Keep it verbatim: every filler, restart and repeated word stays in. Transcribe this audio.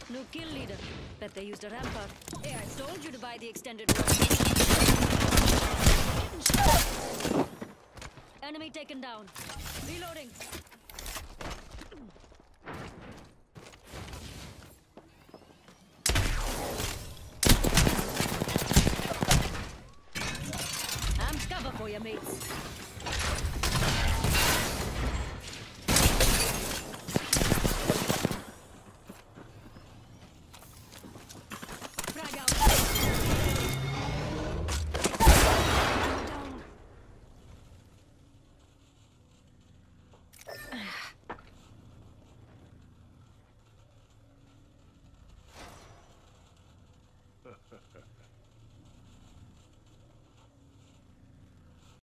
New kill leader. Bet they used a rampart. Hey, I told you to buy the extended one. Enemy taken down. Reloading.